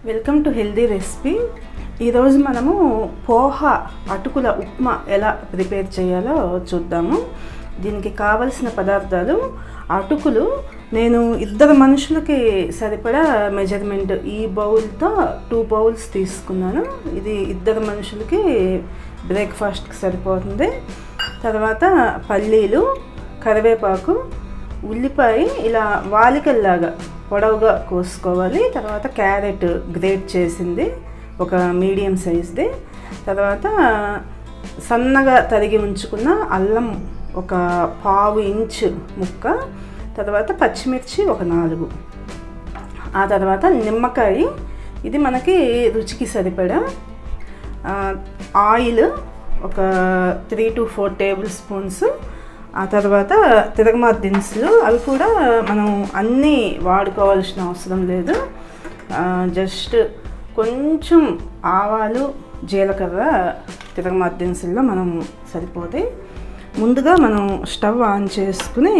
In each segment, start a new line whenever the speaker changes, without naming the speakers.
Welcome to healthy recipe. ఈరోజు మనము పోహా అటుకుల ఉప్మా ఎలా ప్రిపేర్ చేయాలో చూద్దాము. దీనికి కావలసిన పదార్థాలు అటుకులు. నేను ఇద్దరు మనుషులకి సరిపడా మెజర్మెంట్ ఈ బౌల్తో 2 బౌల్స్ తీసుకున్నాను. ఇది ఇద్దరు మనుషులకి బ్రేక్ఫాస్ట్కి సరిపోతుంది. తర్వాత పల్లీలు, కరివేపాకు, ఉల్లిపాయ ఇలా వాలికల్లాగా పొడవుగా కోసుకోవాలి. తర్వాత క్యారెట్ గ్రేట్ చేసింది ఒక మీడియం సైజ్ది. తర్వాత సన్నగా తరిగి ఉంచుకున్న అల్లం ఒక 1/2 ఇంచు ముక్క. తర్వాత పచ్చిమిర్చి ఒక 4. ఆ తర్వాత నిమ్మకాయ, ఇది మనకి రుచికి సరిపడా. ఆయిల్ ఒక 3 to 4 టేబుల్ స్పూన్స్. ఆ తర్వాత తిరగమాత దినుసులు, అవి కూడా మనం అన్నీ వాడుకోవాల్సిన అవసరం లేదు. జస్ట్ కొంచెం ఆవాలు, జీలకర్ర తిరగమాత దినుసుల్లో మనం సరిపోతాయి. ముందుగా మనం స్టవ్ ఆన్ చేసుకుని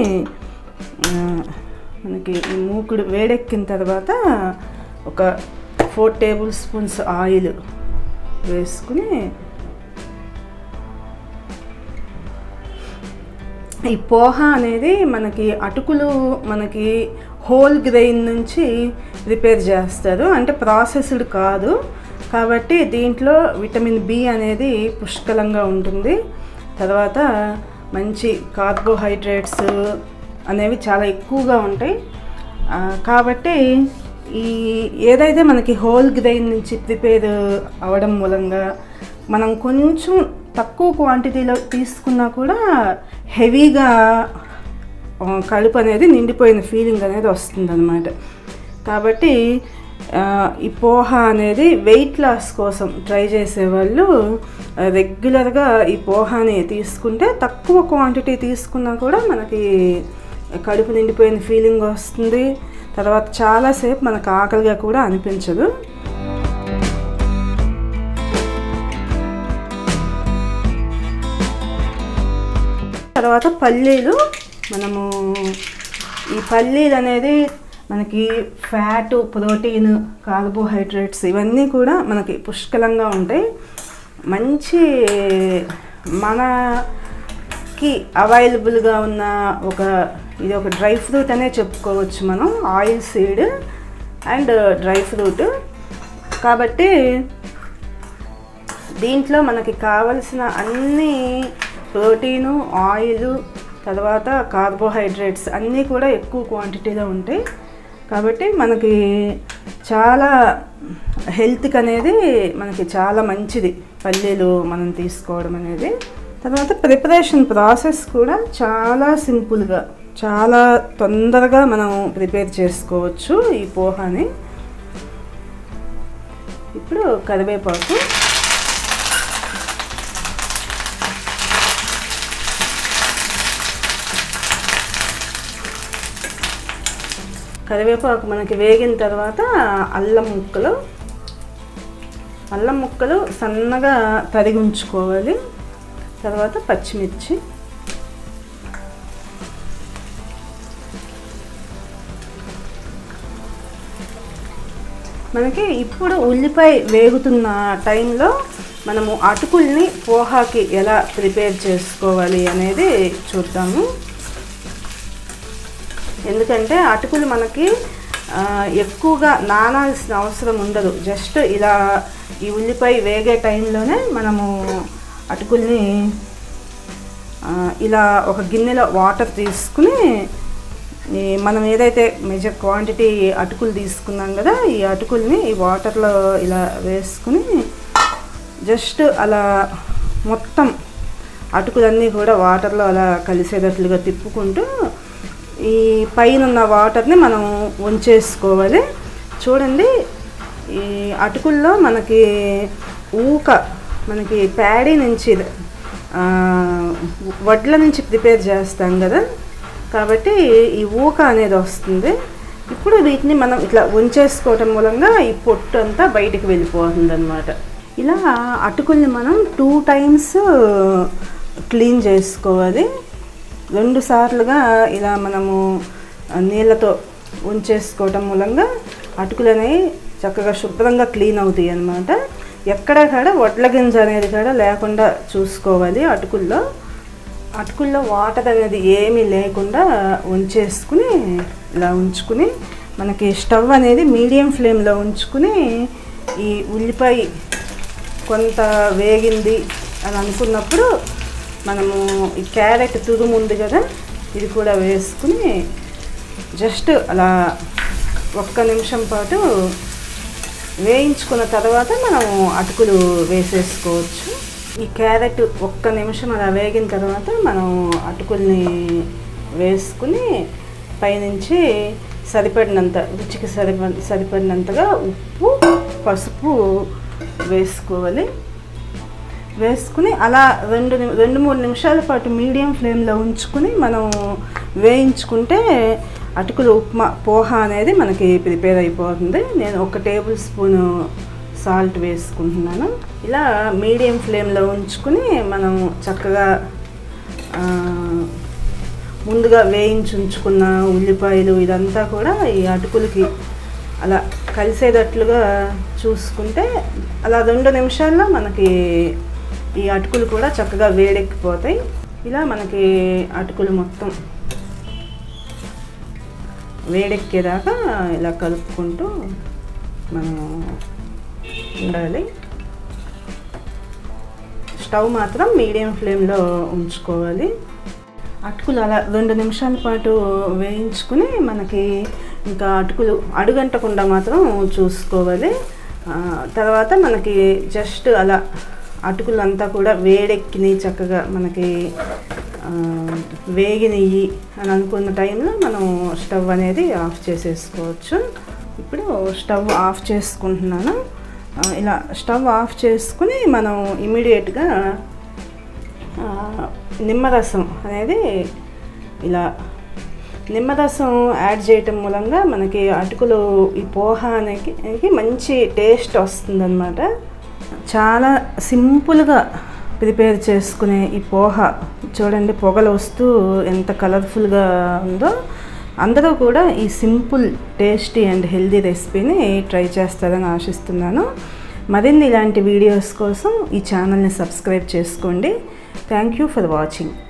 మనకి ఈ మూకుడు వేడెక్కిన తర్వాత ఒక 4 టేబుల్ స్పూన్స్ ఆయిల్ వేసుకుని ఈ పోహా అనేది మనకి అటుకులు మనకి హోల్ గ్రెయిన్ నుంచి ప్రిపేర్ చేస్తారు, అంటే ప్రాసెస్డ్ కాదు కాబట్టి దీంట్లో విటమిన్ బి అనేది పుష్కలంగా ఉంటుంది. తర్వాత మంచి కార్బోహైడ్రేట్స్ అనేవి చాలా ఎక్కువగా ఉంటాయి. కాబట్టి ఈ ఏదైతే మనకి హోల్ గ్రెయిన్ నుంచి ప్రిపేర్ అవ్వడం మూలంగా మనం కొంచెం తక్కువ క్వాంటిటీలో తీసుకున్నా కూడా హెవీగా కడుపు అనేది నిండిపోయిన ఫీలింగ్ అనేది వస్తుంది అన్నమాట. కాబట్టి ఈ పోహా అనేది వెయిట్ లాస్ కోసం ట్రై చేసేవాళ్ళు రెగ్యులర్గా ఈ పోహాని తీసుకుంటే తక్కువ క్వాంటిటీ తీసుకున్నా కూడా మనకి కడుపు నిండిపోయిన ఫీలింగ్ వస్తుంది. తర్వాత చాలాసేపు మనకు ఆకలిగా కూడా అనిపించదు. తర్వాత పల్లీలు, మనము ఈ పల్లీలు అనేది మనకి ఫ్యాట్, ప్రోటీన్, కార్బోహైడ్రేట్స్ ఇవన్నీ కూడా మనకి పుష్కలంగా ఉంటాయి. మంచి మనకి అవైలబుల్గా ఉన్న ఇది ఒక డ్రై ఫ్రూట్ అనే చెప్పుకోవచ్చు మనం. Oil seed and dry fruit కాబట్టి దీంట్లో మనకి కావలసిన అన్ని ప్రోటీను, ఆయిల్, తర్వాత కార్బోహైడ్రేట్స్ అన్నీ కూడా ఎక్కువ క్వాంటిటీలో ఉంటాయి. కాబట్టి మనకి చాలా హెల్త్కి అనేది మనకి చాలా మంచిది పల్లీలు మనం తీసుకోవడం అనేది. తర్వాత ప్రిపరేషన్ ప్రాసెస్ కూడా చాలా సింపుల్గా, చాలా తొందరగా మనం ప్రిపేర్ చేసుకోవచ్చు ఈ పోహాని. ఇప్పుడు కరివేపాకు, కరివేపాకు మనకి వేగిన తర్వాత అల్లం ముక్కలు సన్నగా తరిగి ఉంచుకోవాలి. తర్వాత పచ్చిమిర్చి, మనకి ఇప్పుడు ఉల్లిపాయ వేగుతున్న టైంలో మనము అటుకుల్ని పోహాకి ఎలా ప్రిపేర్ చేసుకోవాలి అనేది చూద్దాము. ఎందుకంటే అటుకులు మనకి ఎక్కువగా నానాల్సిన అవసరం ఉండదు. జస్ట్ ఇలా ఈ ఉల్లిపాయ వేగే టైంలోనే మనము అటుకుల్ని ఇలా ఒక గిన్నెలో వాటర్ తీసుకుని మనం ఏదైతే మేజర్ క్వాంటిటీ అటుకులు తీసుకున్నాం కదా, ఈ అటుకుల్ని ఈ వాటర్లో ఇలా వేసుకుని జస్ట్ అలా మొత్తం అటుకులన్నీ కూడా వాటర్లో అలా కలిసేటట్లుగా తిప్పుకుంటూ ఈ పైన ఉన్న వాటర్ని మనం ఉంచేసుకోవాలి. చూడండి, ఈ అటుకుల్లో మనకి మనకి ప్యాడీ నుంచి వడ్ల నుంచి ప్రిపేర్ చేస్తాం కదా, కాబట్టి ఈ ఊక అనేది వస్తుంది. ఇప్పుడు వీటిని మనం ఇట్లా ఉంచేసుకోవటం మూలంగా ఈ పొట్టు అంతా బయటికి వెళ్ళిపోతుంది అన్నమాట. ఇలా అటుకుల్ని మనం 2 times క్లీన్ చేసుకోవాలి. 2 సార్లుగా ఇలా మనము నీళ్ళతో ఉంచేసుకోవటం మూలంగా అటుకులు అనేవి చక్కగా శుభ్రంగా క్లీన్ అవుతాయి అన్నమాట. ఎక్కడ కూడా వడ్ల గింజ అనేది కూడా లేకుండా చూసుకోవాలి. అటుకుల్లో వాటర్ అనేది ఏమీ లేకుండా ఉంచేసుకుని ఇలా ఉంచుకుని మనకి స్టవ్ అనేది మీడియం ఫ్లేమ్లో ఉంచుకుని ఈ ఉల్లిపాయ కొంత వేగింది అని అనుకున్నప్పుడు మనము ఈ క్యారెట్ తురుము ఉంది కదా, ఇది కూడా వేసుకుని జస్ట్ అలా 1 నిమిషం పాటు వేయించుకున్న తర్వాత మనము అటుకులు వేసేసుకోవచ్చు. ఈ క్యారెట్ 1 నిమిషం అలా వేగిన తర్వాత మనం అటుకుల్ని వేసుకుని పైనుంచి సరిపడినంత రుచికి సరిపడినంతగా ఉప్పు, పసుపు వేసుకోవాలి. వేసుకుని అలా 2-3 నిమిషాల పాటు మీడియం ఫ్లేమ్లో ఉంచుకుని మనం వేయించుకుంటే అటుకులు ఉప్మా పోహ అనేది మనకి ప్రిపేర్ అయిపోతుంది. నేను 1 టేబుల్ స్పూను సాల్ట్ వేసుకుంటున్నాను. ఇలా మీడియం ఫ్లేమ్లో ఉంచుకుని మనం చక్కగా ముందుగా వేయించి ఉంచుకున్న ఉల్లిపాయలు ఇదంతా కూడా ఈ అటుకులకి అలా కలిసేటట్లుగా చూసుకుంటే అలా 2 నిమిషాల్లో మనకి ఈ అటుకులు కూడా చక్కగా వేడెక్కిపోతాయి. ఇలా మనకి అటుకులు మొత్తం వేడెక్కేదాకా ఇలా కలుపుకుంటూ మనం ఉండాలి. స్టవ్ మాత్రం మీడియం ఫ్లేమ్లో ఉంచుకోవాలి. అటుకులు అలా 2 నిమిషాల పాటు వేయించుకుని మనకి ఇంకా అటుకులు అడుగంటకుండా మాత్రం చూసుకోవాలి. తర్వాత మనకి జస్ట్ అలా అటుకులు అంతా కూడా వేడెక్కినాయి, చక్కగా మనకి వేగినయ్యి అని అనుకున్న టైంలో మనం స్టవ్ అనేది ఆఫ్ చేసేసుకోవచ్చు. ఇప్పుడు స్టవ్ ఆఫ్ చేసుకుంటున్నాను. ఇలా స్టవ్ ఆఫ్ చేసుకుని మనం ఇమీడియట్గా నిమ్మరసం అనేది ఇలా నిమ్మరసం యాడ్ చేయటం మూలంగా మనకి అటుకులు ఈ పోహ అనేది మంచి టేస్ట్ వస్తుందన్నమాట. చాలా సింపుల్గా ప్రిపేర్ చేసుకునే ఈ పోహ చూడండి, పొగలు వస్తూ ఎంత కలర్ఫుల్గా ఉందో. అందరూ కూడా ఈ సింపుల్, టేస్టీ అండ్ హెల్దీ రెసిపీని ట్రై చేస్తారని ఆశిస్తున్నాను. మరిన్ని ఇలాంటి వీడియోస్ కోసం ఈ ఛానల్ని సబ్స్క్రైబ్ చేసుకోండి. Thank you for watching.